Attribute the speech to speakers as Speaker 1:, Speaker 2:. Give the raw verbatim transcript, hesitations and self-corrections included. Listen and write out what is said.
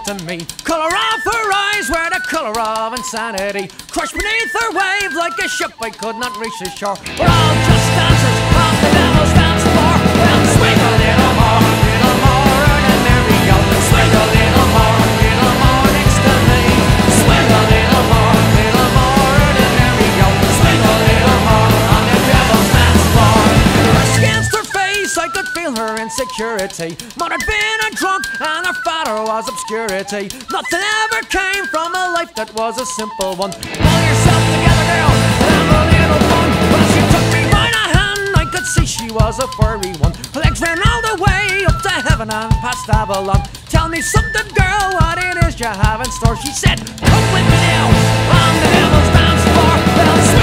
Speaker 1: to me. Colour of her eyes were the colour of insanity. Crushed beneath her wave like a ship I could not reach the shore. We're all just dancers on the devil's dance floor. Well, swing a little more, a little more, and there we go. Swing a little more, a little more next to me. Swing a little more, a little more, and there we go. Swing a little more on the devil's dance floor. The rush against her face, I could feel her insecurity. Mother'd been a drunk and her father was obscurity. Nothing ever came from a life that was a simple one. Pull yourself together, girl, and have a little fun. Well, she took me by the hand, I could see she was a furry one. Her legs ran all the way up to heaven and past Avalon. Tell me something, girl, what it is you have in store. She said, come with me now on the devil's dance floor. Well,